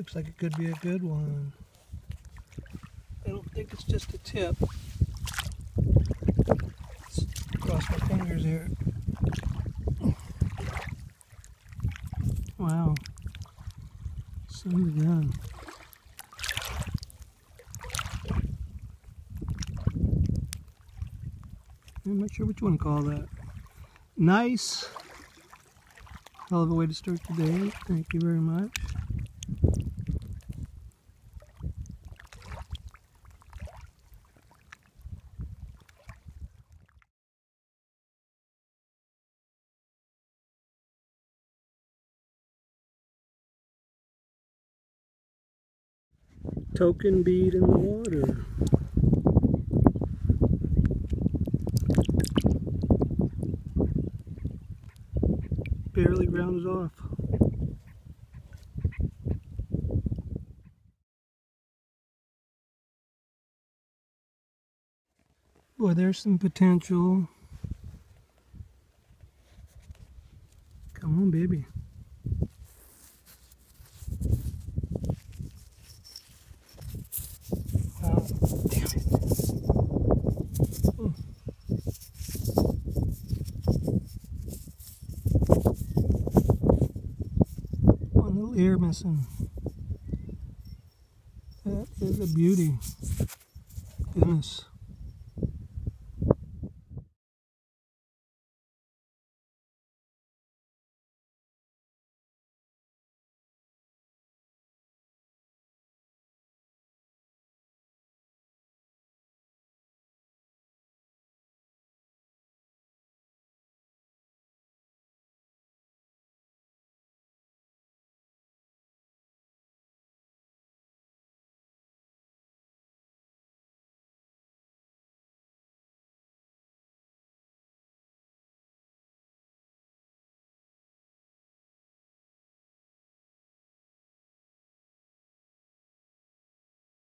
Looks like it could be a good one. I don't think it's just a tip. Let's cross my fingers here. Wow. Son of a gun. I'm not sure what you want to call that. Nice. Hell of a way to start the day. Thank you very much. Token bead in the water. Barely grounded off. Boy, there's some potential. Come on, baby. Wow, damn it. Oh. One little ear missing. That is a beauty. Goodness.